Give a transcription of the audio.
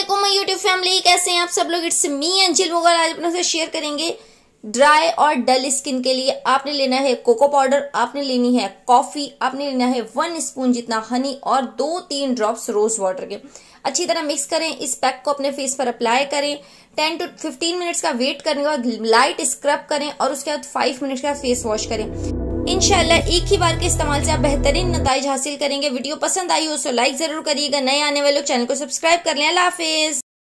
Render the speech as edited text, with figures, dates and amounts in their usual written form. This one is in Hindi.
अस्सलामुअलैकुम माय यूट्यूब फैमिली, कैसे हैं आप सब लोग। It's me Anjil Mughal. आज अपने से शेयर करेंगे ड्राई और डल स्किन के लिए आपने लेना है कोको पाउडर, आपने लेनी है कॉफी, आपने लेना है 1 स्पून जितना हनी और 2-3 ड्रॉप्स रोज वाटर के। अच्छी तरह मिक्स करें। इस पैक को अपने फेस पर अप्लाई करें। 10 to 15 मिनट्स का वेट करने के बाद लाइट स्क्रब करें और उसके बाद 5 मिनट्स का फेस वॉश करें। इंशाल्लाह एक ही बार के इस्तेमाल से आप बेहतरीन नताइज हासिल करेंगे। वीडियो पसंद आई हो तो लाइक जरूर करिएगा। नए आने वाले लोग चैनल को सब्सक्राइब कर लें। अल्लाह हाफिज।